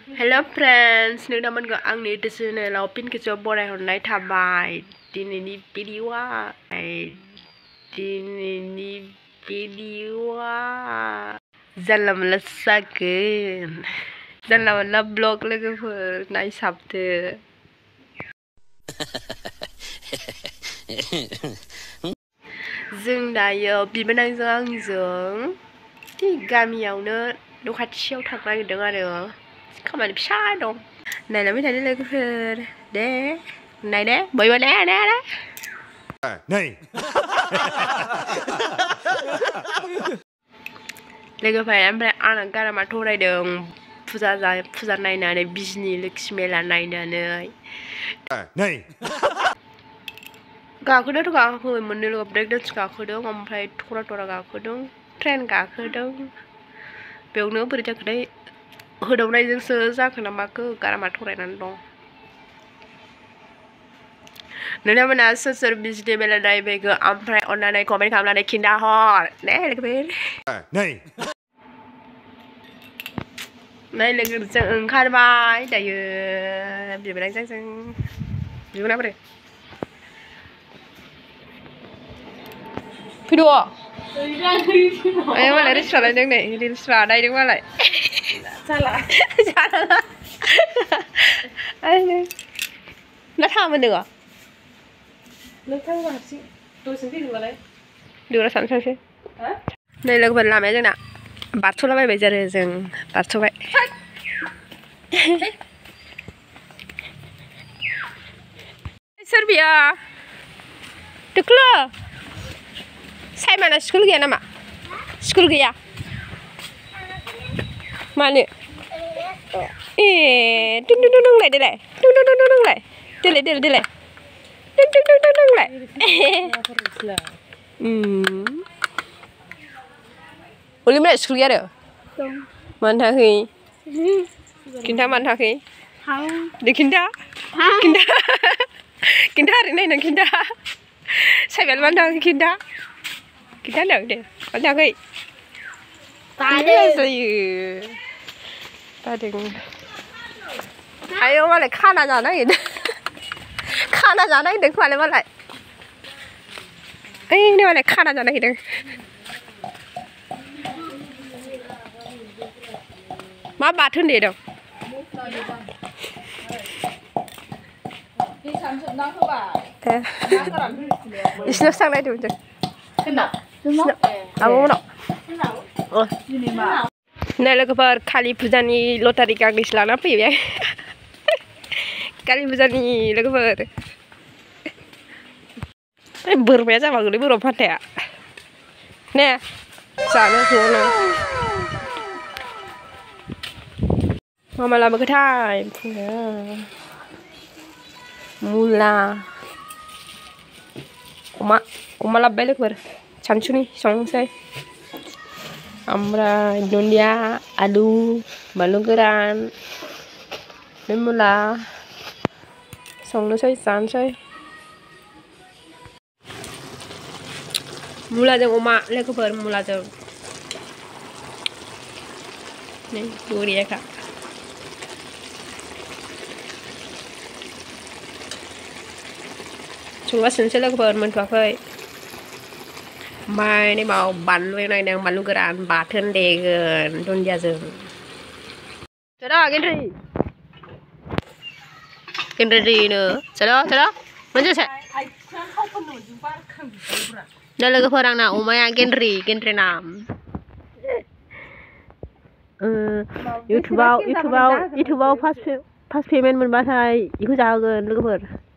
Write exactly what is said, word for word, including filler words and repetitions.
Hello friends, nước đó mình gọi ăn ní từ xưa này là pin cái chỗ bộ này hôm nay thả bài đi này đi video à đi này đi video à dân làm là sao cái dân làm là blog lên cái phần này sắp tới dừng đại giờ bị bên đây dừng dừng thì gam nhiều nữa lúc khách siêu thật này đừng ăn được không phải sai đâu này là mấy thằng đi lên cái phần đế này đế bị bên đế đế đế này lên cái phần em phải ăn ăn cái mà thôi đây đường phụ gia gia phụ gia này nè business Lakshmi là này nè này này gà cứ đó gà cứ mình đi làm break dance gà cứ đó ngắm phải thora thora gà cứ đó trend gà cứ đó biểu nữa bây giờ cái đấy hồi đầu này dân sơ ra cái mà cứ cả mà thôi này nó nếu như mình sơ sơ business để bên đây về cái am phải online này comment làm là để kinda hot nè là cái bên này này là cái chân khai bài đại giờ bên đây chân chân gì nào đây phi đùa em mà lại đi xả lại những này đi xả đây đúng không lại xả lại xả lại anh nó tham mình được à nó tham vào chị tôi xin đi được vào đấy được là sẵn sàng chứ đây là cái phần làm ấy chứ nào bắt số là bây giờ là dừng bắt số vậy Serbia được chưa Saya mana school gaya nama? School gaya. Mana? Eh, dung dung dung dung lại đây này, dung dung dung dung dung lại, đây này đây này đây này, dung dung dung dung dung lại. Hmm. Boleh mana school gaya ada? Mana khi? Kinta mana khi? Di kinta? Kinta? Kinta hari ni nak kinta? Saya bel mana kinta? Kita nak deh, kau nak ke? Tak ada. Tak ada. Ayo mana kana jana ini? Kana jana ini mana mana? Eh, ini mana kana jana ini? Má bà thân đi đâu? Đi sản xuất nó không bà? Thế. Đi sang đây được chưa? Amo no. Này là cái phần Kali Puja ni lotari kagli selana apa ya? Kali Puja ni là cái phần. Cái bự mẹ sao mà người bự phát thế? Nè, sao nó xuống nè? Mama làm cái thai, mula. Uma, uma la belle per. Chanchuni, songse. Amra Indonesia, alu, balugeran, memula. Song nó xây sán xây. Mula jeng uma, le ke per mula jeng. Nih, dua dia kak. Chúng ta sẽ là cái mình thuộc thôi mai này bảo bắn với này đang bắn luôn cái đàn bà thân để đồn gia rừng chờ đó cái gì cái gì nữa chờ đó chờ đó mình chưa chạy đây là cái phần đang nào ôm ai cái gì cái gì nam YouTube YouTube YouTube fast fast payment mình bắt hay ít có giao gần cái phần